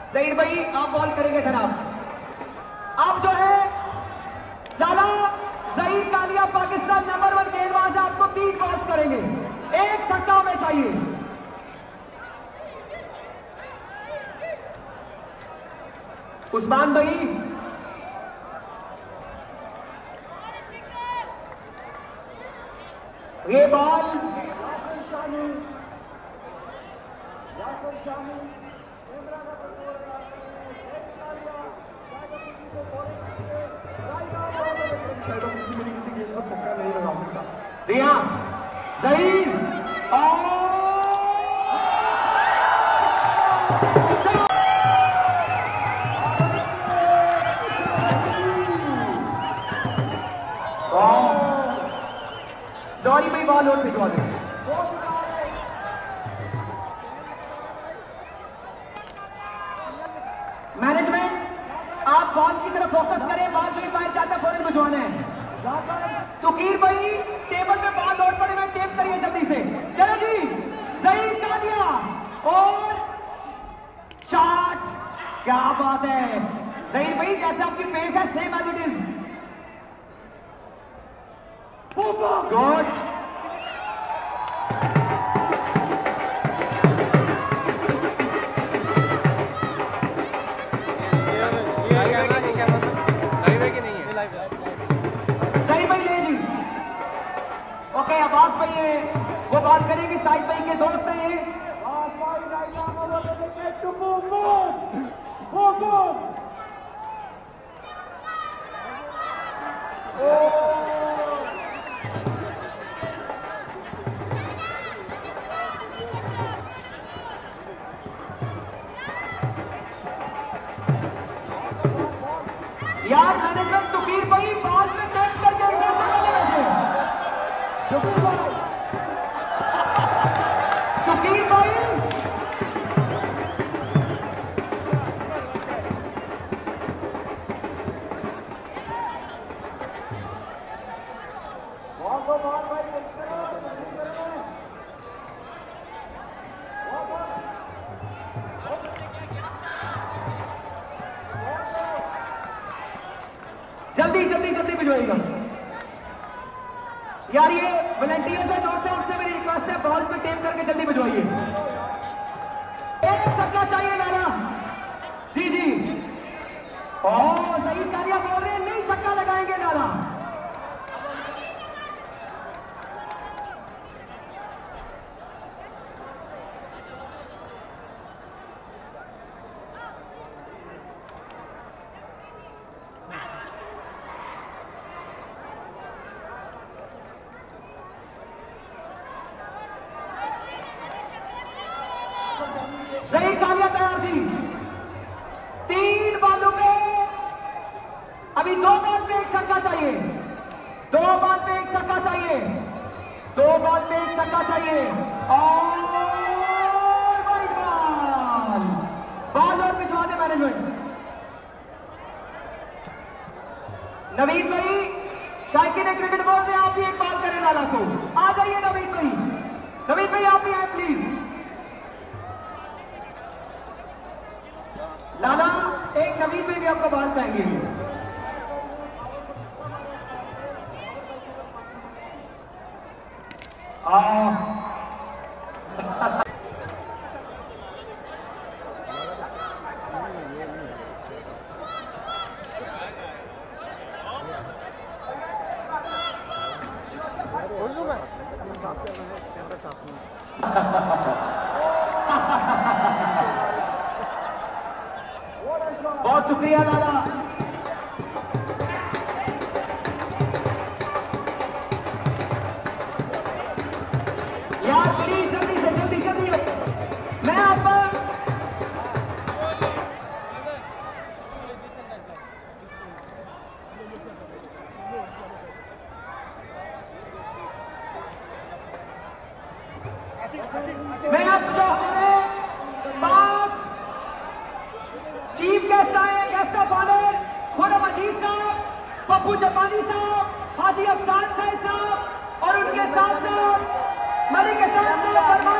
जहीर भाई आप बॉल करेंगे जनाब। आप जो है लाला जहीर कालिया पाकिस्तान नंबर 1 गेंदबाज, आपको 3 बॉल्स करेंगे, 1 छक्का में चाहिए। उस्मान भाई ये बॉल किसी गेंद पर छक्का नहीं लगा सकता। जी हाँ, जहीर दौरी में बॉल और भिजवा दें। मैनेजमेंट आप बॉल की तरफ फोकस करें, बॉल जो ही बाहर जाता है फौरन भिजवाना है। तुकीर भाई टेबल पे बॉल लौट पड़े, मैं टेप करिए जल्दी से। चलो जी, जहीर कालिया और शॉट, क्या बात है जहीर भाई, जैसे आपकी पेस है same as it is. Good, okay Abbas भाई है वो बात करेंगे, साहिब भाई के दोस्त हैं ये। यार मैनेजमेंट तुकीर भाई बॉल में टेप करके तुकीर भाई जल्दी जल्दी जल्दी भिजवाइएगा यार। ये वॉलंटियर्स है, जोर से उनसे मेरी रिक्वेस्ट है, बॉल पे टेप करके जल्दी भिजवाइए। 1 छक्का चाहिए लाला जी जी। जहीर कालिया बोल रहे हैं नहीं छक्का लगाएंगे लाला। जहीर कालिया तैयार थी, 3 बॉलों पे, अभी 2 बॉल पे 1 छक्का चाहिए, 2 बॉल पे 1 छक्का चाहिए, 2 बॉल पे 1 छक्का चाहिए और वाइड बॉल और भिजवा दे मैनेजमेंट। नवीन भाई शायकी ने क्रिकेट बोल रहे हैं, आप भी 1 बॉल करें लाला को। आ जाइए नवीन भाई, नवीन भाई आप भी आए प्लीज। लाला एक नवीन में भी आपको बॉल पाएंगे। बहुत शुक्रिया लाला। यार प्लीज जल्दी से जल्दी जल्दी, मैं आप जो हमारे 5 चीफ गेस्ट आए, guest of honour Khurram Aziz साहब, पप्पू जापानी साहब, हाजी अफसान साहब और उनके साथ साथ मलिक हसन साहब।